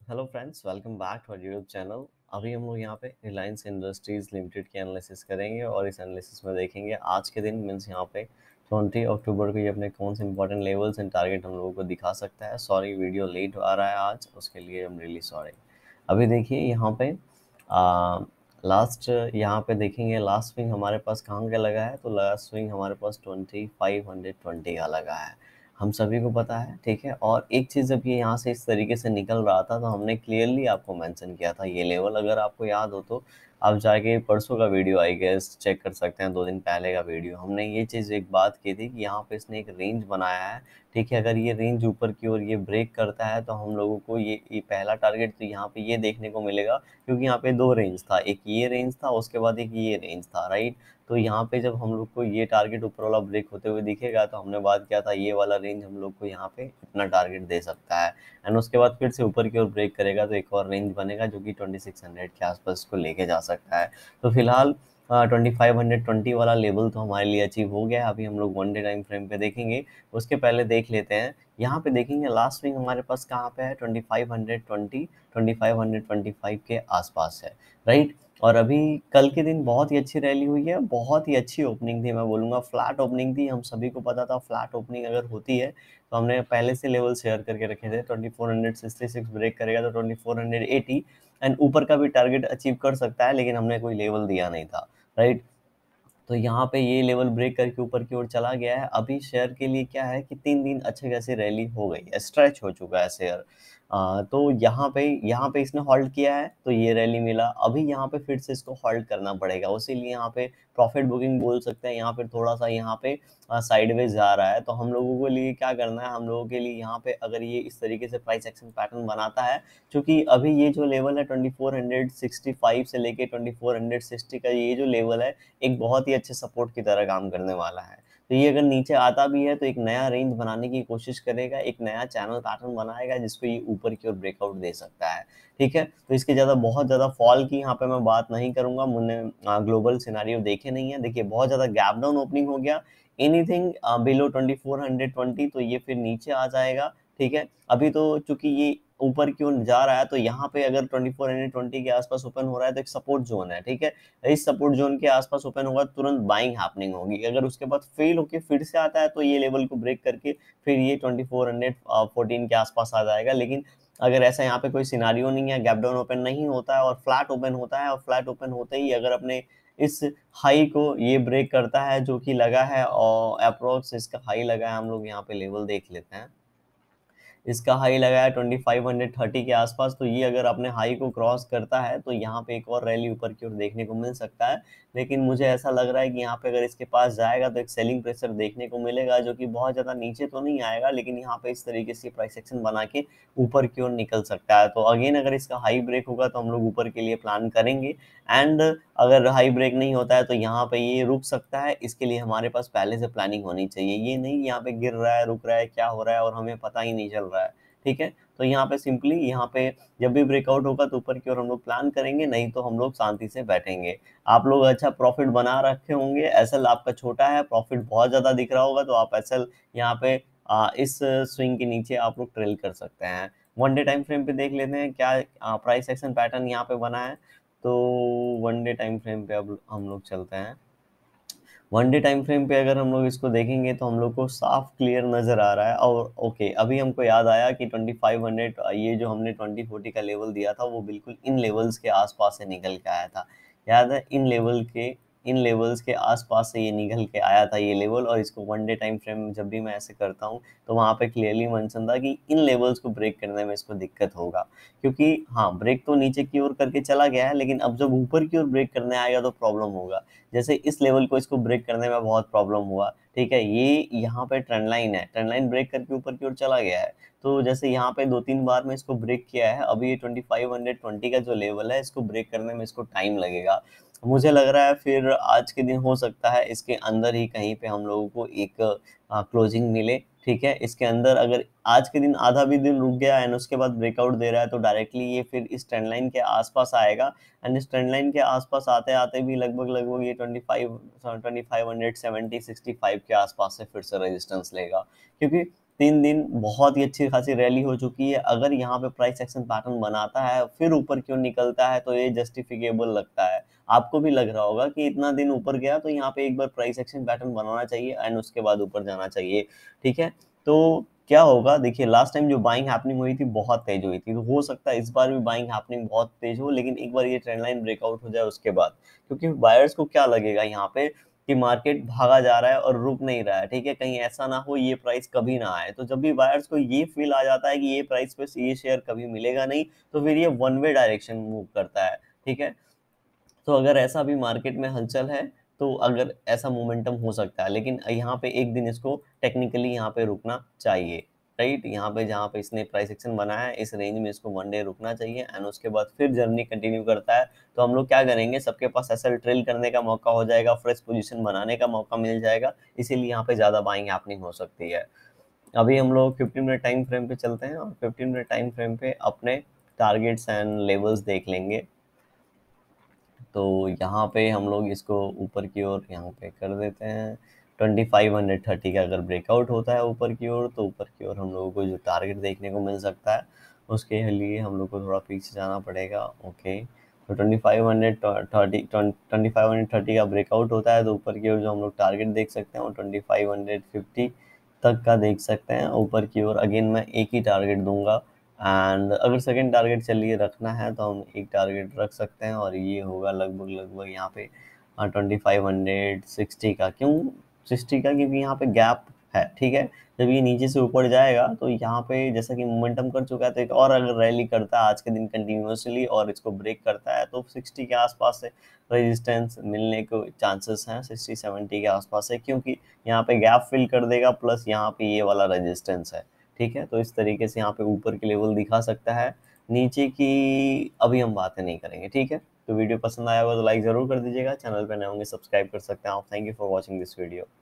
Hello friends, welcome back to our YouTube channel. अभी हम लोग यहाँ पे रिलायंस इंडस्ट्रीज लिमिटेड की एनालिसिस करेंगे और इस एनालिसिस में देखेंगे आज के दिन मीन्स यहाँ पे 20 अक्टूबर को ये अपने कौन से इंपॉर्टेंट लेवल्स एंड टारगेट हम लोगों को दिखा सकता है। सॉरी, वीडियो लेट आ रहा है आज, उसके लिए आई एम रियली सॉरी। अभी देखिए यहाँ पे लास्ट यहाँ पे देखेंगे लास्ट स्विंग हमारे पास कहाँ का लगा है, तो लास्ट स्विंग हमारे पास 2520 का लगा है, हम सभी को पता है। ठीक है, और एक चीज़ जब ये यहाँ से इस तरीके से निकल रहा था तो हमने क्लियरली आपको मेंशन किया था ये लेवल, अगर आपको याद हो तो आप जाके परसों का वीडियो आई गेस चेक कर सकते हैं, 2 दिन पहले का वीडियो। हमने ये चीज़ एक बात की थी कि यहाँ पे इसने एक रेंज बनाया है। ठीक है, अगर ये रेंज ऊपर की ओर ये ब्रेक करता है तो हम लोगों को ये पहला टारगेट तो यहाँ पे ये देखने को मिलेगा, क्योंकि यहाँ पे 2 रेंज था, एक ये रेंज था उसके बाद एक ये रेंज था, राइट। तो यहाँ पे जब हम लोग को ये टारगेट ऊपर वाला ब्रेक होते हुए दिखेगा तो हमने बात किया था ये वाला रेंज हम लोग को यहाँ पे इतना टारगेट दे सकता है, एंड उसके बाद फिर से ऊपर की ओर ब्रेक करेगा तो एक और रेंज बनेगा जो कि 2600 के आसपास को लेके जा सकता है। तो फिलहाल 2520 वाला लेवल तो हमारे लिए अचीव हो गया है। अभी हम लोग 1 डे टाइम फ्रेम पे देखेंगे, उसके पहले देख लेते हैं यहाँ पे। देखेंगे लास्ट स्विंग हमारे पास कहाँ पे है, 2520 2525 के आसपास है, राइट। और अभी कल के दिन बहुत ही अच्छी रैली हुई है, बहुत ही अच्छी ओपनिंग थी, मैं बोलूँगा फ्लैट ओपनिंग थी। हम सभी को पता था फ्लैट ओपनिंग अगर होती है तो हमने पहले से लेवल शेयर करके रखे थे, 2466 ब्रेक करेगा तो 2480 एंड ऊपर का भी टारगेट अचीव कर सकता है, लेकिन हमने कोई लेवल दिया नहीं था, राइट। तो यहाँ पे ये लेवल ब्रेक करके ऊपर की ओर चला गया है। अभी शेयर के लिए क्या है कि 3 दिन अच्छे खासी रैली हो गई है, स्ट्रेच हो चुका है शेयर। तो यहाँ पे इसने होल्ड किया है तो ये रैली मिला, अभी यहाँ पे फिर से इसको होल्ड करना पड़ेगा, उसीलिए यहाँ पे प्रॉफिट बुकिंग बोल सकते हैं। यहाँ पे थोड़ा सा यहाँ पे साइडवेज जा रहा है, तो हम लोगों के लिए क्या करना है, हम लोगों के लिए यहाँ पे अगर ये इस तरीके से प्राइस एक्शन पैटर्न बनाता है, क्योंकि अभी ये जो लेवल है 2465 से लेके 2460 का ये जो लेवल है एक बहुत ही अच्छे सपोर्ट की तरह काम करने वाला है। तो ये अगर नीचे आता भी है तो एक नया रेंज बनाने की कोशिश करेगा, एक नया चैनल पैटर्न बनाएगा जिसको ये ऊपर की ओर ब्रेकआउट दे सकता है। ठीक है, तो इसके बहुत ज़्यादा फॉल की यहाँ पे मैं बात नहीं करूँगा, मैंने ग्लोबल सिनेरियो देखे नहीं है। देखिए बहुत ज़्यादा गैप डाउन ओपनिंग हो गया, एनीथिंग बिलो 2420 तो ये फिर नीचे आ जाएगा। ठीक है, अभी तो चूंकि ये ऊपर की ओर जा रहा है तो यहाँ पे अगर 2420 के आसपास ओपन हो रहा है तो एक सपोर्ट जोन है। ठीक है, इस सपोर्ट जोन के आसपास ओपन होगा तुरंत बाइंग हैपनिंग होगी, अगर उसके बाद फेल होके फिर से आता है तो ये लेवल को ब्रेक करके फिर ये 2414 के आसपास आ जाएगा। लेकिन अगर ऐसा यहाँ पे कोई सिनारियो नहीं है, गैप डाउन ओपन नहीं होता है और फ्लैट ओपन होता है, और फ्लैट ओपन होते ही अगर अपने इस हाई को ये ब्रेक करता है जो कि लगा है, और अप्रोक्स इसका हाई लगा है, हम लोग यहाँ पे लेवल देख लेते हैं, इसका हाई लगा है 2530 के आसपास। तो ये अगर अपने हाई को क्रॉस करता है तो यहाँ पे एक और रैली ऊपर की ओर देखने को मिल सकता है। लेकिन मुझे ऐसा लग रहा है कि यहाँ पे अगर इसके पास जाएगा तो एक सेलिंग प्रेशर देखने को मिलेगा, जो कि बहुत ज़्यादा नीचे तो नहीं आएगा, लेकिन यहाँ पे इस तरीके से प्राइस एक्शन बना के ऊपर की ओर निकल सकता है। तो अगेन अगर इसका हाई ब्रेक होगा तो हम लोग ऊपर के लिए प्लान करेंगे, एंड अगर हाई ब्रेक नहीं होता है तो यहाँ पे ये रुक सकता है। इसके लिए हमारे पास पहले से प्लानिंग होनी चाहिए, ये नहीं यहाँ पे गिर रहा है, रुक रहा है, क्या हो रहा है और हमें पता ही नहीं चल रहा है। ठीक है, तो यहाँ पे सिंपली यहाँ पे जब भी ब्रेकआउट होगा तो ऊपर की ओर हम लोग प्लान करेंगे, नहीं तो हम लोग शांति से बैठेंगे। आप लोग अच्छा प्रॉफिट बना रखे होंगे, एसएल आपका छोटा है, प्रॉफिट बहुत ज़्यादा दिख रहा होगा तो आप एसएल यहाँ पे इस स्विंग के नीचे आप लोग ट्रेल कर सकते हैं। 1 डे टाइम फ्रेम पे देख लेते हैं क्या प्राइस एक्शन पैटर्न यहाँ पे बना है। तो 1 डे टाइम फ्रेम पे अब हम लोग चलते हैं। 1 डे टाइम फ्रेम पे अगर हम लोग इसको देखेंगे तो हम लोग को साफ क्लियर नज़र आ रहा है। और ओके, अभी हमको याद आया कि 2500 ये जो हमने 2040 का लेवल दिया था वो बिल्कुल इन लेवल्स के आसपास से निकल के आया था। याद है, इन लेवल्स के आसपास से ये निकल के आया था ये लेवल। और इसको 1 डे टाइम फ्रेम जब भी मैं ऐसे करता हूँ तो वहाँ पे क्लियरली मेंशन था कि इन लेवल्स को ब्रेक करने में इसको दिक्कत होगा, क्योंकि हाँ ब्रेक तो नीचे की ओर करके चला गया है, लेकिन अब जब ऊपर की ओर ब्रेक करने आएगा तो प्रॉब्लम होगा। जैसे इस लेवल को इसको ब्रेक करने में बहुत प्रॉब्लम हुआ। ठीक है, ये यहाँ पे ट्रेंड लाइन है, ट्रेंड लाइन ब्रेक करके ऊपर की ओर चला गया है। तो जैसे यहाँ पे 2-3 बार में इसको ब्रेक किया है, अभी ये 2520 का जो लेवल है इसको ब्रेक करने में इसको टाइम लगेगा। मुझे लग रहा है फिर आज के दिन हो सकता है इसके अंदर ही कहीं पे हम लोगों को एक क्लोजिंग मिले। ठीक है, इसके अंदर अगर आज के दिन आधा भी दिन रुक गया एंड उसके बाद ब्रेकआउट दे रहा है तो डायरेक्टली ये फिर इस ट्रेंड लाइन के आसपास आएगा, एंड इस ट्रेंड लाइन के आसपास आते आते भी लगभग ये 2500 65 के आसपास से फिर से रेजिस्टेंस लेगा, क्योंकि 3 दिन बहुत ही अच्छी खासी रैली हो चुकी है। अगर यहाँ पे प्राइस एक्शन पैटर्न बनाता है फिर ऊपर क्यों निकलता है तो ये जस्टिफिकेबल लगता है। आपको भी लग रहा होगा कि इतना दिन ऊपर गया तो यहाँ पे एक बार प्राइस एक्शन पैटर्न बनाना चाहिए एंड उसके बाद ऊपर जाना चाहिए, ठीक है। तो क्या होगा, देखिए लास्ट टाइम जो बाइंग हैपनिंग हुई थी बहुत तेज हुई थी, तो हो सकता है इस बार भी बाइंग हैपनिंग बहुत तेज हो, लेकिन एक बार ये ट्रेंड लाइन ब्रेकआउट हो जाए उसके बाद, क्योंकि बायर्स को क्या लगेगा यहाँ पे कि मार्केट भागा जा रहा है और रुक नहीं रहा है, ठीक है, कहीं ऐसा ना हो ये प्राइस कभी ना आए। तो जब भी बायर्स को ये फील आ जाता है कि ये प्राइस पे ये शेयर कभी मिलेगा नहीं, तो फिर ये वन वे डायरेक्शन मूव करता है, ठीक है। तो अगर ऐसा भी मार्केट में हलचल है तो अगर ऐसा मोमेंटम हो सकता है, लेकिन यहाँ पे एक दिन इसको टेक्निकली यहाँ पे रुकना चाहिए, राइट। यहाँ पे जहाँ पे इसने प्राइस एक्शन बनाया है इस रेंज में इसको वन डे रुकना चाहिए एंड उसके बाद फिर जर्नी कंटिन्यू करता है। तो हम लोग क्या करेंगे, सबके पास एसएल ट्रेल करने का मौका हो जाएगा, फ्रेश पोजीशन बनाने का मौका मिल जाएगा, इसीलिए यहाँ पे ज़्यादा बाइंग हैपनिंग हो सकती है। अभी हम लोग 15 मिनट टाइम फ्रेम पे चलते हैं और 15 मिनट टाइम फ्रेम पे अपने टारगेट्स एंड लेवल्स देख लेंगे। तो यहाँ पे हम लोग इसको ऊपर की ओर यहाँ पे कर देते हैं। 2530 का अगर ब्रेकआउट होता है ऊपर की ओर, तो ऊपर की ओर हम लोगों को जो टारगेट देखने को मिल सकता है उसके लिए हम लोग को थोड़ा पीछे जाना पड़ेगा। ओके, तो 2530 का ब्रेकआउट होता है तो ऊपर की ओर जो हम लोग टारगेट देख सकते हैं वो 2550 तक का देख सकते हैं ऊपर की ओर। अगेन मैं एक ही टारगेट दूंगा एंड अगर सेकंड टारगेट चलिए रखना है तो हम एक टारगेट रख सकते हैं और ये होगा लगभग लगभग यहाँ पे 2560 का। क्यों 60 का? क्योंकि यहाँ पे गैप है, ठीक है। जब ये नीचे से ऊपर जाएगा तो यहाँ पे जैसा कि मोमेंटम कर चुका है, तो एक और अगर रैली करता है आज के दिन कंटिन्यूसली और इसको ब्रेक करता है तो 60 के आसपास से रेजिस्टेंस मिलने के चांसेस हैं, 60-70 के आसपास है, क्योंकि यहाँ पे गैप फिल कर देगा प्लस यहाँ पे ये वाला रेजिस्टेंस है, ठीक है। तो इस तरीके से यहाँ पे ऊपर की लेवल दिखा सकता है, नीचे की अभी हम बातें नहीं करेंगे, ठीक है। तो वीडियो पसंद आया होगा तो लाइक ज़रूर कर दीजिएगा, चैनल पर नए होंगे सब्सक्राइब कर सकते हैं आप। Thank you for watching this video.